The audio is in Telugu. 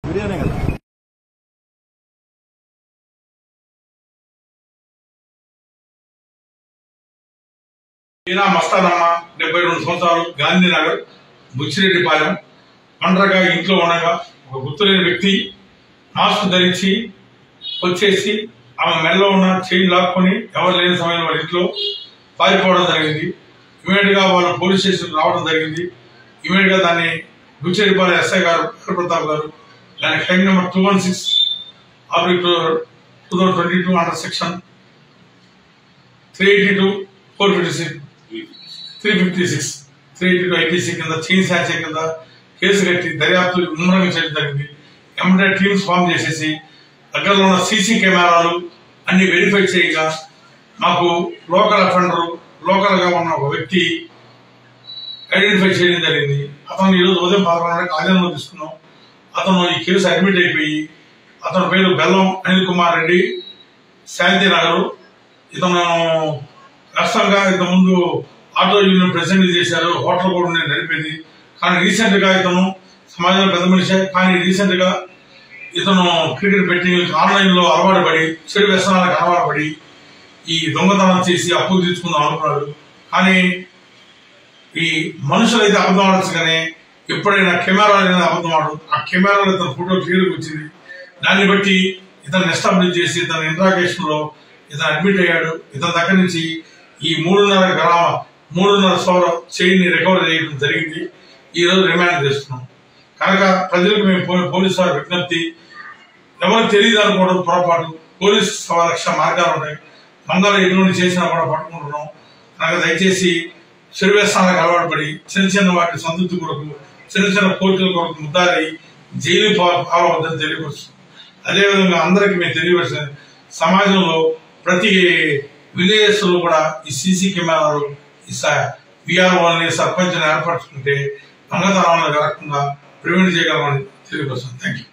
ఈయన మస్తానమ్మ 72 సంవత్సరాలు, గాంధీనగర్, బుచ్చిరెడ్డిపాలెం. ఒంటరిగా ఇంట్లో ఉండగా ఒక గుర్తులేని వ్యక్తి మాస్క్ ధరించి వచ్చేసి ఆమె మెడలో ఉన్న చైన్ లాక్కొని ఎవరు లేని సమయంలో వాళ్ళ ఇంట్లో పారిపోవడం జరిగింది. ఇమీడియట్ గా వాళ్ళు పోలీస్ స్టేషన్ రావడం జరిగింది. ఇమీడియట్ గా దాన్ని బుచ్చిరెడ్డిపాలెం ఎస్ఐ గారు ప్రతాప్ గారు దాని crime number 216/2022 under section 382 IPC కింద చైన్ స్నాచ్ కింద కేసు కట్టి దర్యాప్తు ముమ్మరంగా చేయడం జరిగింది. ఎమ్మెల్యే టీమ్స్ ఫామ్ చేసేసి దగ్గరలో ఉన్న సీసీ కెమెరాలు అన్ని వెరిఫై చేయగా మాకు లోకల్ అఫెండర్, లోకల్ గా ఉన్న ఒక వ్యక్తి ఐడెంటిఫై చేయడం జరిగింది. అతను ఈరోజు ఉదయం 11 గంటలకు ఆధీనంలో తీసుకున్నాం. అతను ఈ కేసు అడ్మిట్ అయిపోయి, అతని పేరు బెల్లం అనిల్ కుమార్ రెడ్డి, శాంతినగర్. ఇతను కష్టంగా ఇంతకుముందు ఆటో యూనియన్ ప్రెసిడెంట్ చేశారు, హోటల్ కూడా నేను నడిపేది. కానీ రీసెంట్ గా ఇతను సమాజంలో పెద్ద మనిషి, కానీ రీసెంట్ గా ఇతను క్రికెట్ బెట్టింగ్ ఆన్లైన్ లో అలవాటు పడి, చెడు వ్యసనాలకు అలవాటు పడి ఈ దొంగతనం చేసి అప్పులు తీసుకుందాం అనుకున్నాడు. కానీ ఈ మనుషులు అయితే అబద్ధం ఆడచ్చు, కానీ ఎప్పుడైనా కెమెరా అబద్ధం ఆడు. ఆ కెమెరాలో ఇతను ఫోటో క్లియర్గా వచ్చింది. దాన్ని బట్టి ఇతను ఎస్టాబ్లిష్ చేసి ఇతను ఇంట్రాగేషన్ లో ఇతను అడ్మిట్ అయ్యాడు. ఇతని దగ్గర నుంచి ఈ 3.5 సవర చైన్ ని రికవర్ చేయడం జరిగింది. ఈ రోజు రిమాండ్ చేస్తున్నాం. కనుక ప్రజలకు మేము పోలీసు వారి విజ్ఞప్తి, ఎవరికి తెలియదు అనుకోవడం పొరపాటు. పోలీసు లక్ష మార్గాలు ఉన్నాయి. దొంగలు ఎటువంటి చేసినా కూడా పట్టుకుంటున్నాం. కనుక దయచేసి చెడు వ్యసనాలకు అలవాటు పడి చిన్న వాటి సంతృప్తి కొరకు, చిన్న కోర్టుల కొరకు ముద్దారి జైలు పాలవద్దని తెలియపరుస్తున్నాం. అదేవిధంగా అందరికీ మేము తెలియవలసిన, సమాజంలో ప్రతి విలేజెస్ లో కూడా ఈ సీసీ కెమెరాలు, విఆర్ఓని, సర్పంచ్ని ఏర్పరచుకుంటే దొంగతనాలను జరగకుండా ప్రివెంట్ చేయగలమని తెలియపరుస్తున్నాం. Thank you.